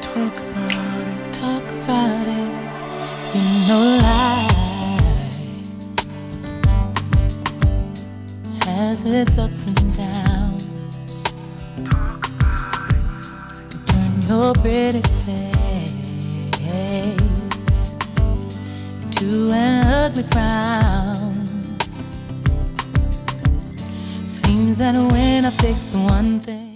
Talk about it. You know life has its ups and downs. Turn your pretty face to an ugly frown. Seems that when I fix one thing,